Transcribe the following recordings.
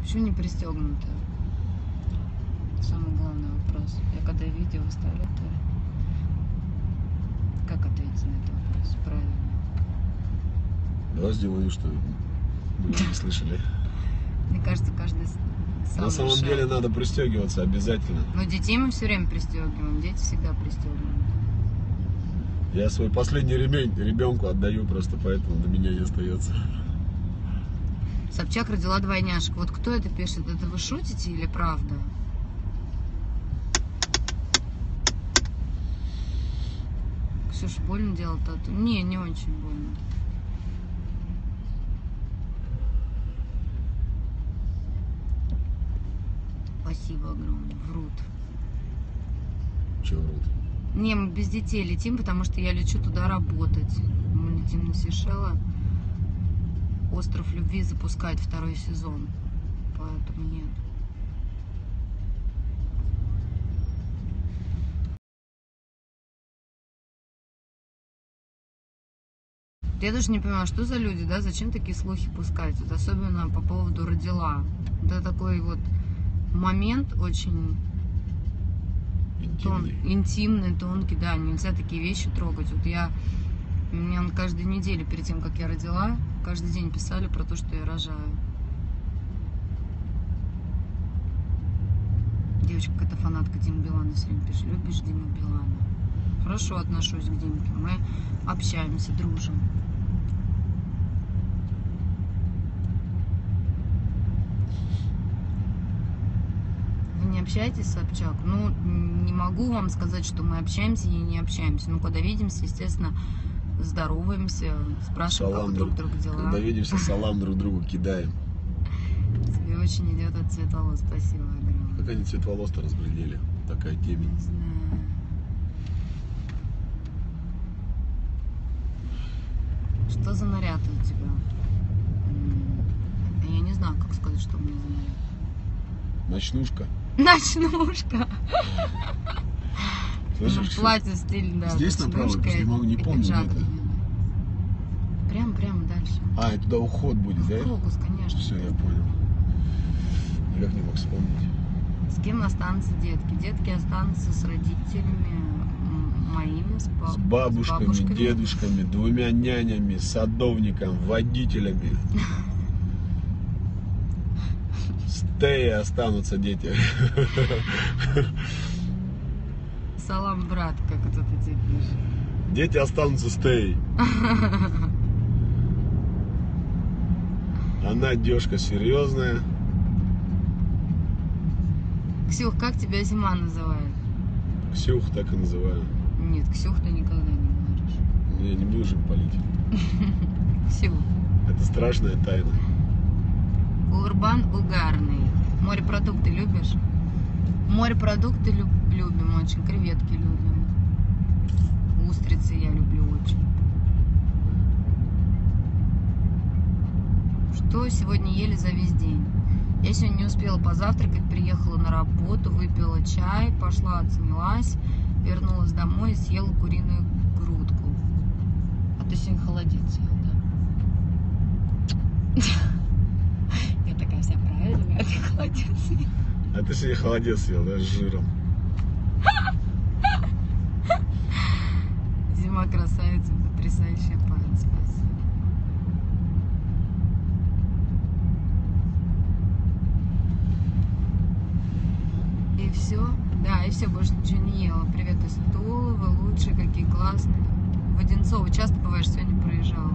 Почему не пристегнуто? Самый главный вопрос. Я когда видео выставляю, то как ответить на этот вопрос правильно? Давай сделаю, что мы не слышали. Мне кажется, каждый сам На самом деле надо пристегиваться обязательно. Но детей мы все время пристегиваем. Дети всегда пристегиваем. Я свой последний ремень ребенку отдаю, просто поэтому до меня не остается. Собчак родила двойняшек. Вот кто это пишет? Это вы шутите или правда? Ксюша, больно делать тату? Не, не очень больно. Спасибо огромное. Врут. Чего врут? Не, мы без детей летим, потому что я лечу туда работать. Мы летим на Сейшелы. «Остров любви» запускает 2-й сезон. Поэтому нет. Я даже не понимаю, что за люди, да, зачем такие слухи пускать, вот особенно по поводу родила. Это такой вот момент очень интимный, тонкий, да, нельзя такие вещи трогать. Вот мне каждую неделю перед тем, как я родила, каждый день писали про то, что я рожаю. Девочка, какая-то фанатка Димы Билана все время пишет: любишь Диму Билана? Хорошо отношусь к Димке, мы общаемся, дружим. Вы не общаетесь с Собчак? Ну, не могу вам сказать, что мы общаемся и не общаемся. Ну, когда видимся, естественно, здороваемся, спрашиваем, как друг друга дела. Когда видимся, салам друг другу кидаем. Тебе очень идет от цвет волос, спасибо огромное. Как они цвет волос-то разглядели? Такая темень. Не знаю. Что за наряд у тебя? Я не знаю, как сказать, что у меня за наряд. Ночнушка. Ночнушка. Слышишь, платье стиль, да. Здесь направо, не помню, где это. Прям дальше. А, и туда уход будет, да? Фокус, конечно. Все, я понял. Никак не мог вспомнить. С кем останутся детки? Детки останутся с родителями моими, с бабушками, дедушками, 2 нянями, садовником, водителями. Стеи останутся дети. Салам, брат, как кто-то тебе пишет. Дети останутся стеи. Она девушка серьезная. Ксюх, как тебя зима называет? Ксюх так и называю. Нет, Ксюх ты никогда не говоришь. Я не буду же палить. Ксюх. Это страшная тайна. Урбан угарный. Морепродукты любишь? Морепродукты любим очень. Креветки любим. Устрицы я люблю очень. Что сегодня ели за весь день? Я сегодня не успела позавтракать, приехала на работу, выпила чай, пошла, отснялась, вернулась домой и съела куриную грудку. А ты сегодня холодец съел, да? Я такая вся правильная, а ты холодец съел. А ты сегодня холодец съел, да, с жиром. Зима красавица, потрясающая парень, спасибо. И все? Да, и все, больше ничего не ела. Привет из Тулы, вы лучшие, какие классные. В Одинцово часто бываешь, сегодня проезжала.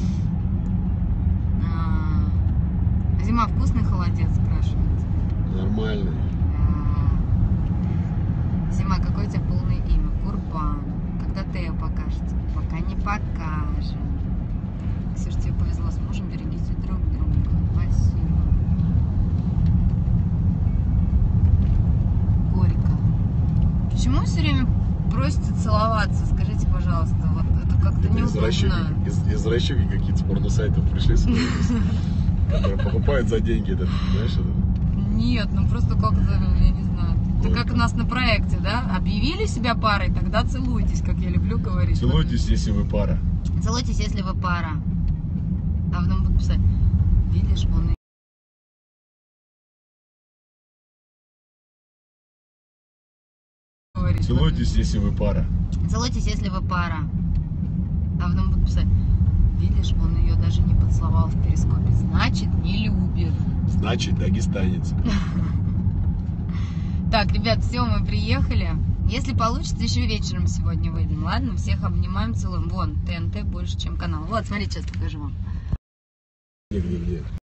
Зима, вкусный холодец, спрашивает. Нормальный. Зима, какое у тебя полное имя? Курбан. Когда Тео покажете? Пока не покажем. Ксюш, тебе повезло с мужем, берегите друг друга. Спасибо. Горько. Почему все время просите целоваться? Скажите, пожалуйста, вот это как-то неудобно. Извращуки какие-то с порносайтов пришли, которые покупают за деньги, это, знаешь, это? Нет, ну просто как-то, я не знаю. Это как у нас на проекте, да? Объявили себя парой, тогда целуйтесь, как я люблю говорить. Целуйтесь, если вы пара. Целуйтесь, если вы пара. А потом будут писать: видишь, он говорить. Целуйтесь, если вы пара. Целуйтесь, если вы пара. А потом буду писать: видишь, он ее даже не поцеловал в перископе. Значит, не любит. Значит, дагестанец. Так, ребят, все, мы приехали. Если получится, еще вечером сегодня выйдем. Ладно, всех обнимаем, целуем. Вон, ТНТ больше, чем канал. Вот, смотрите, сейчас покажу вам. Где?